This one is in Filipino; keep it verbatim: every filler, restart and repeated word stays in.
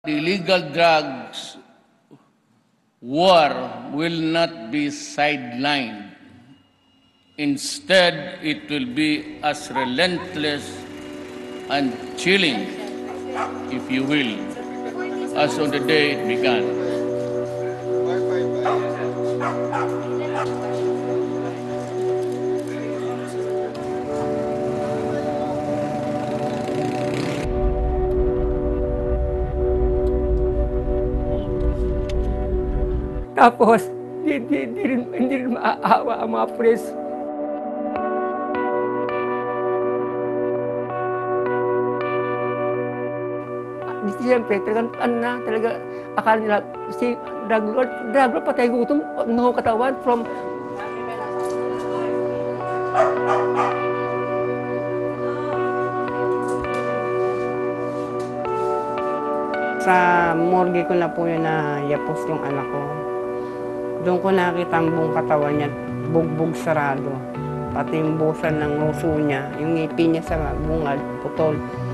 Illegal drugs war will not be sidelined. Instead, it will be as relentless and chilling, if you will, as on the day it began. Tapos, di, di, di, rin, hindi rin maaawa ang mga pulis. Siyempre, talagang ano na, talaga, akala nila, si drug lord, drug lord, patay gutom, no katawan from... Sa morgue ko na po yun na yapos yung anak ko. Doon ko nakita ang buong katawan niya, bugbog sarado. Pati yung busan ng uso niya, yung ngipin niya sa bungad, putol.